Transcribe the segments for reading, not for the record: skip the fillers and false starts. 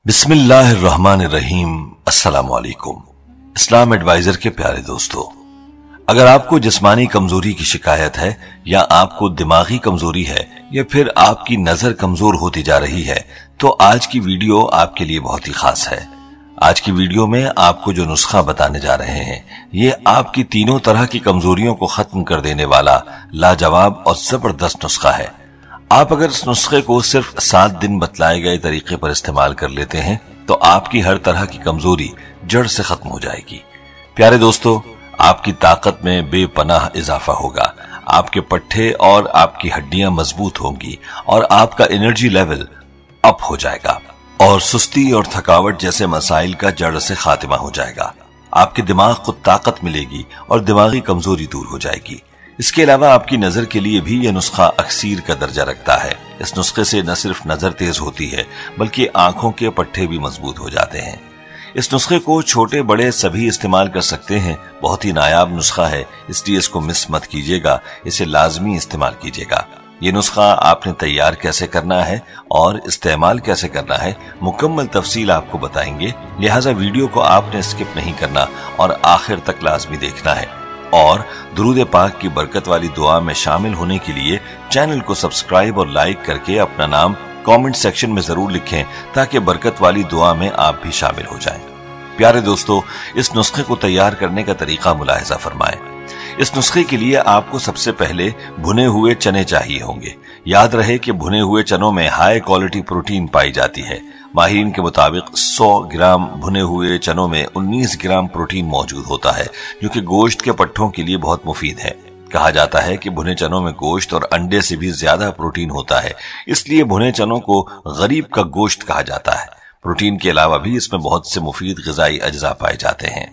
बिस्मिल्लाहिर्रहमानिर्रहीम। अस्सलाम वालेकुम। इस्लाम एडवाइजर के प्यारे दोस्तों, अगर आपको जिस्मानी कमजोरी की शिकायत है या आपको दिमागी कमजोरी है या फिर आपकी नजर कमजोर होती जा रही है तो आज की वीडियो आपके लिए बहुत ही खास है। आज की वीडियो में आपको जो नुस्खा बताने जा रहे हैं ये आपकी तीनों तरह की कमजोरियों को खत्म कर देने वाला लाजवाब और जबरदस्त नुस्खा है। आप अगर इस नुस्खे को सिर्फ 7 दिन बतलाए गए तरीके पर इस्तेमाल कर लेते हैं तो आपकी हर तरह की कमजोरी जड़ से खत्म हो जाएगी। प्यारे दोस्तों, आपकी ताकत में बेपनाह इजाफा होगा, आपके पट्टे और आपकी हड्डियां मजबूत होंगी और आपका एनर्जी लेवल अप हो जाएगा और सुस्ती और थकावट जैसे मसाइल का जड़ से खात्मा हो जाएगा। आपके दिमाग को ताकत मिलेगी और दिमागी कमजोरी दूर हो जाएगी। इसके अलावा आपकी नजर के लिए भी यह नुस्खा अक्सीर का दर्जा रखता है। इस नुस्खे से न सिर्फ नजर तेज होती है बल्कि आंखों के पट्टे भी मजबूत हो जाते हैं। इस नुस्खे को छोटे बड़े सभी इस्तेमाल कर सकते हैं। बहुत ही नायाब नुस्खा है, इसलिए इसको मिस मत कीजिएगा, इसे लाजमी इस्तेमाल कीजिएगा। ये नुस्खा आपने तैयार कैसे करना है और इस्तेमाल कैसे करना है मुकम्मल तफसील आपको बताएंगे, लिहाजा वीडियो को आपने स्किप नहीं करना और आखिर तक लाजमी देखना है। और दुरूद पाक की बरकत वाली दुआ में शामिल होने के लिए चैनल को सब्सक्राइब और लाइक करके अपना नाम कमेंट सेक्शन में जरूर लिखें ताकि बरकत वाली दुआ में आप भी शामिल हो जाएं। प्यारे दोस्तों, इस नुस्खे को तैयार करने का तरीका मुलाहिजा फरमाएं। इस नुस्खे के लिए आपको सबसे पहले भुने हुए चने चाहिए होंगे। याद रहे कि भुने हुए चनों में हाई क्वालिटी प्रोटीन पाई जाती है। माहिरीन के मुताबिक 100 ग्राम भुने हुए चनों में 19 ग्राम प्रोटीन मौजूद होता है, जो कि गोश्त के पट्ठों के लिए बहुत मुफीद है। कहा जाता है कि भुने चनों में गोश्त और अंडे से भी ज्यादा प्रोटीन होता है, इसलिए भुने चनों को गरीब का गोश्त कहा जाता है। प्रोटीन के अलावा भी इसमें बहुत से मुफीद ग़िज़ाई अज्जा पाए जाते हैं।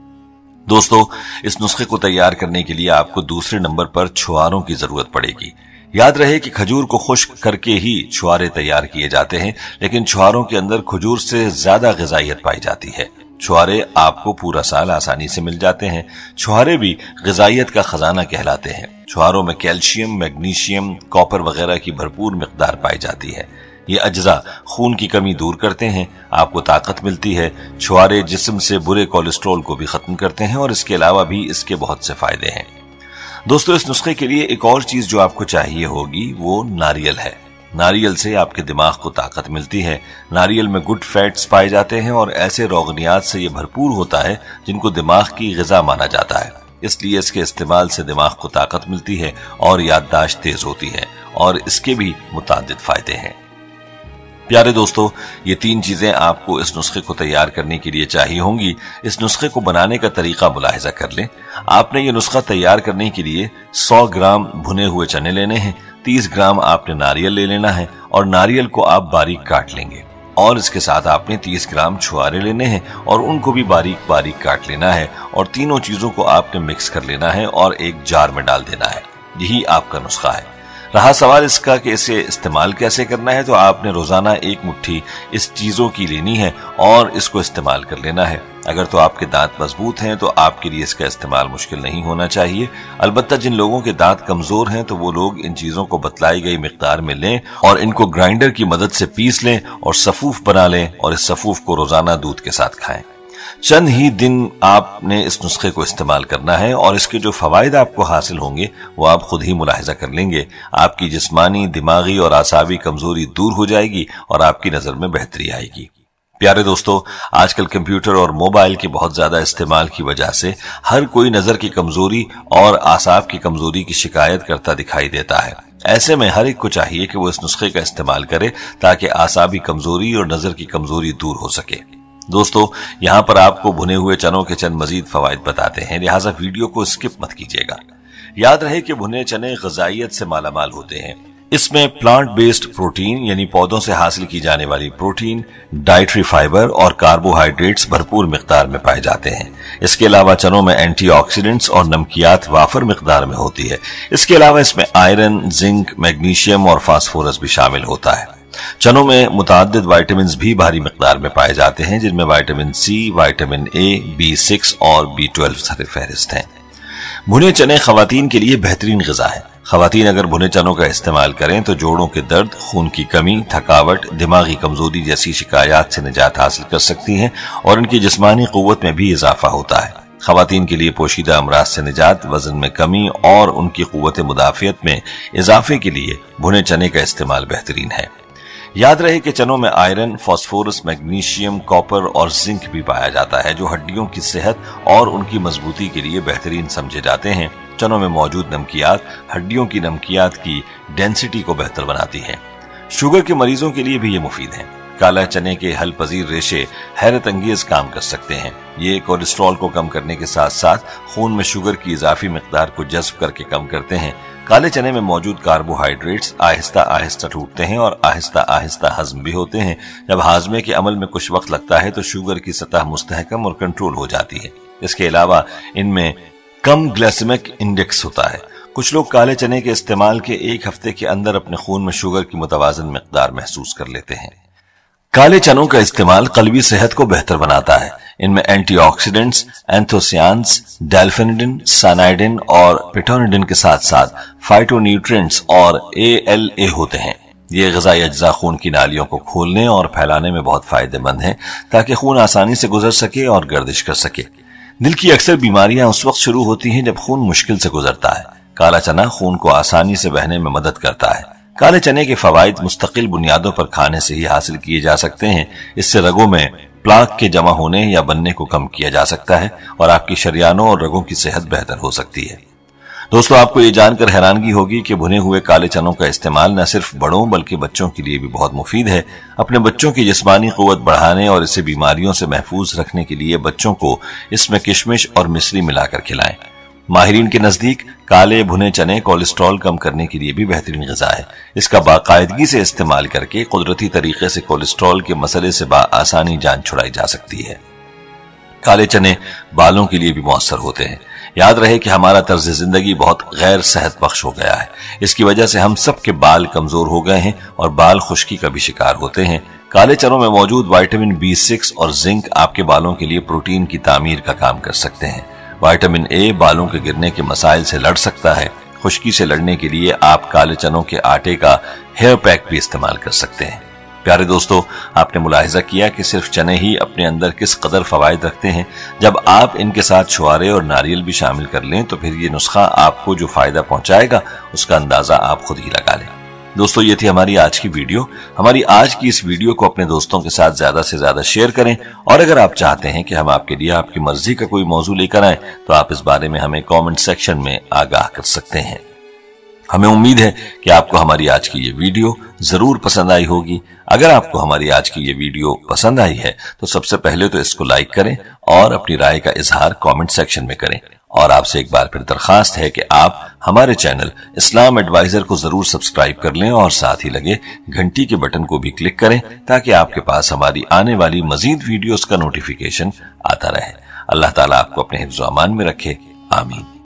दोस्तों, इस नुस्खे को तैयार करने के लिए आपको दूसरे नंबर पर छुआरों की जरूरत पड़ेगी। याद रहे कि खजूर को खुश्क करके ही छुआरे तैयार किए जाते हैं, लेकिन छुआरों के अंदर खजूर से ज्यादा ग़िज़ाइयत पाई जाती है। छुआरे आपको पूरा साल आसानी से मिल जाते हैं। छुआरे भी ग़िज़ाइयत का खजाना कहलाते हैं। छुआरों में कैल्शियम, मैग्नीशियम, कॉपर वगैरह की भरपूर मिकदार पाई जाती है। ये अज्जा खून की कमी दूर करते हैं, आपको ताकत मिलती है। छुआरे जिस्म से बुरे कोलेस्ट्रॉल को भी खत्म करते हैं और इसके अलावा भी इसके बहुत से फायदे हैं। दोस्तों, इस नुस्खे के लिए एक और चीज जो आपको चाहिए होगी वो नारियल है। नारियल से आपके दिमाग को ताकत मिलती है। नारियल में गुड फैट्स पाए जाते हैं और ऐसे रोगनियात से ये भरपूर होता है जिनको दिमाग की ग़िज़ा माना जाता है, इसलिए इसके इस्तेमाल से दिमाग को ताकत मिलती है और याददाश्त तेज होती है और इसके भी मुताद्दिद फायदे हैं। प्यारे दोस्तों, ये 3 चीजें आपको इस नुस्खे को तैयार करने के लिए चाहिए होंगी। इस नुस्खे को बनाने का तरीका मुलाहिजा कर लें। आपने ये नुस्खा तैयार करने के लिए 100 ग्राम भुने हुए चने लेने हैं, 30 ग्राम आपने नारियल ले लेना है और नारियल को आप बारीक काट लेंगे और इसके साथ आपने 30 ग्राम छुआरे लेने हैं और उनको भी बारीक बारीक काट लेना है और तीनों चीजों को आपने मिक्स कर लेना है और एक जार में डाल देना है। यही आपका नुस्खा है। रहा सवाल इसका कि इसे इस्तेमाल कैसे करना है, तो आपने रोजाना 1 मुट्ठी इस चीजों की लेनी है और इसको इस्तेमाल कर लेना है। अगर तो आपके दांत मजबूत हैं तो आपके लिए इसका इस्तेमाल मुश्किल नहीं होना चाहिए। अलबत्ता जिन लोगों के दांत कमजोर हैं तो वो लोग इन चीजों को बतलाई गई मिकदार में लें और इनको ग्राइंडर की मदद से पीस लें और सफूफ बना लें और इस सफूफ को रोजाना दूध के साथ खाएं। चंद ही दिन आपने इस नुस्खे को इस्तेमाल करना है और इसके जो फवायद आपको हासिल होंगे वो आप खुद ही मुलाहिजा कर लेंगे। आपकी जिस्मानी, दिमागी और आसाबी कमजोरी दूर हो जाएगी और आपकी नजर में बेहतरी आएगी। प्यारे दोस्तों, आजकल कंप्यूटर और मोबाइल के बहुत ज्यादा इस्तेमाल की वजह से हर कोई नजर की कमजोरी और आसाब की कमजोरी की शिकायत करता दिखाई देता है। ऐसे में हर एक को चाहिए कि वो इस नुस्खे का इस्तेमाल करे ताकि आसाबी कमजोरी और नजर की कमजोरी दूर हो सके। दोस्तों, यहाँ पर आपको भुने हुए चनों के चंद मजीद फवायद बताते हैं, लिहाजा वीडियो को स्किप मत कीजिएगा। याद रहे कि भुने चने ग़िज़ाइयत से मालामाल होते हैं। इसमें प्लांट बेस्ड प्रोटीन यानी पौधों से हासिल की जाने वाली प्रोटीन, डाइटरी फाइबर और कार्बोहाइड्रेट्स भरपूर मिकदार में पाए जाते हैं। इसके अलावा चनों में एंटीऑक्सीडेंट्स और नमकियात वाफर मिकदार में होती है। इसके अलावा इसमें आयरन, जिंक, मैग्नीशियम और फास्फोरस भी शामिल होता है। चनों में मुताद्दिद विटामिन भी भारी मिकदार में पाए जाते हैं, जिनमें vitamin C, vitamin A, B6 और B12 सर फहरिस्त हैं। भुने चने खवातीन के लिए बेहतरीन ग़िज़ा है। खवातीन अगर भुने चनों का इस्तेमाल करें तो जोड़ों के दर्द, खून की कमी, थकावट, दिमागी कमजोरी जैसी शिकायत से निजात हासिल कर सकती हैं और इनकी जिस्मानी कुव्वत में भी इजाफा होता है। खवातीन के लिए पोशीदा अमराज से निजात, वजन में कमी और उनकी कुव्वत मुदाफियत में इजाफे के लिए भुने चने का इस्तेमाल बेहतरीन है। याद रहे कि चनों में आयरन, फास्फोरस, मैग्नीशियम, कॉपर और जिंक भी पाया जाता है जो हड्डियों की सेहत और उनकी मजबूती के लिए बेहतरीन समझे जाते हैं। चनों में मौजूद नमकियात हड्डियों की नमकियात की डेंसिटी को बेहतर बनाती है। शुगर के मरीजों के लिए भी ये मुफीद है। काला चने के हल पजीर रेशे हैरत अंगेज काम कर सकते हैं। ये कोलेस्ट्रॉल को कम करने के साथ साथ खून में शुगर की इजाफी मिकदार को जज्ब करके कम करते हैं। काले चने में मौजूद कार्बोहाइड्रेट्स आहिस्ता आहिस्ता टूटते हैं और आहिस्ता आहिस्ता हजम भी होते हैं। जब हाजमे के अमल में कुछ वक्त लगता है तो शुगर की सतह मुस्तहकम और कंट्रोल हो जाती है। इसके अलावा इनमें कम ग्लाइसेमिक इंडेक्स होता है। कुछ लोग काले चने के इस्तेमाल के एक हफ्ते के अंदर अपने खून में शुगर की मुतवाजन मिकदार महसूस कर लेते हैं। काले चनों का इस्तेमाल कल्बी सेहत को बेहतर बनाता है। इनमें एंटीऑक्सीडेंट्स, एंथोसियान्स, डेल्फिनिडिन, साइनाइडिन और पिटोनिडिन के साथ साथ फाइटोन्यूट्रिएंट्स और ALA होते हैं। ये ग़िज़ाई अज्जा खून की नालियों को खोलने और फैलाने में बहुत फायदेमंद हैं ताकि खून आसानी से गुजर सके और गर्दिश कर सके। दिल की अक्सर बीमारियां उस वक्त शुरू होती हैं जब खून मुश्किल से गुजरता है। काला चना खून को आसानी से बहने में मदद करता है। काले चने के फवाइद मुस्तकिल बुनियादों पर खाने से ही हासिल किए जा सकते हैं। इससे रगों में प्लाक के जमा होने या बनने को कम किया जा सकता है और आपकी शरियानों और रगों की सेहत बेहतर हो सकती है। दोस्तों, आपको ये जानकर हैरानगी होगी कि भुने हुए काले चनों का इस्तेमाल न सिर्फ बड़ों बल्कि बच्चों के लिए भी बहुत मुफीद है। अपने बच्चों की जिस्मानी कुव्वत बढ़ाने और इसे बीमारियों से महफूज रखने के लिए बच्चों को इसमें किशमिश और मिश्री मिलाकर खिलाएं। माहिरीन के नजदीक काले भुने चने कोलेस्ट्रॉल कम करने के लिए भी बेहतरीन ग़िज़ा है। इसका बाकायदगी से इस्तेमाल करके कुदरती तरीके से कोलेस्ट्रॉल के मसले से आसानी जान छुड़ाई जा सकती है। काले चने बालों के लिए भी मौसर होते हैं। याद रहे कि हमारा तर्ज जिंदगी बहुत गैर सेहत बख्श हो गया है। इसकी वजह से हम सब के बाल कमजोर हो गए हैं और बाल खुश्की का भी शिकार होते हैं। काले चनों में मौजूद विटामिन B6 और जिंक आपके बालों के लिए प्रोटीन की तामीर का काम कर सकते हैं। विटामिन A बालों के गिरने के मसाइल से लड़ सकता है। खुश्की से लड़ने के लिए आप काले चनों के आटे का हेयर पैक भी इस्तेमाल कर सकते हैं। प्यारे दोस्तों, आपने मुलाहिजा किया कि सिर्फ चने ही अपने अंदर किस कदर फवाइद रखते हैं। जब आप इनके साथ छुआरे और नारियल भी शामिल कर लें तो फिर ये नुस्खा आपको जो फायदा पहुंचाएगा उसका अंदाजा आप खुद ही लगा लें। दोस्तों, ये थी हमारी आज की वीडियो। हमारी आज की इस वीडियो को अपने दोस्तों के साथ ज्यादा से ज्यादा शेयर करें और अगर आप चाहते हैं कि हम आपके लिए आपकी मर्जी का कोई मौजू लेकर आए तो आप इस बारे में हमें कमेंट सेक्शन में आगाह कर सकते हैं। हमें उम्मीद है कि आपको हमारी आज की ये वीडियो जरूर पसंद आई होगी। अगर आपको हमारी आज की ये वीडियो पसंद आई है तो सबसे पहले तो इसको लाइक करें और अपनी राय का इजहार कमेंट सेक्शन में करें। और आपसे एक बार फिर दरखास्त है कि आप हमारे चैनल इस्लाम एडवाइजर को जरूर सब्सक्राइब कर लें और साथ ही लगे घंटी के बटन को भी क्लिक करें ताकि आपके पास हमारी आने वाली मजीद वीडियोस का नोटिफिकेशन आता रहे। अल्लाह ताला आपको अपने हिफ्ज़ व अमान में रखे। आमीन।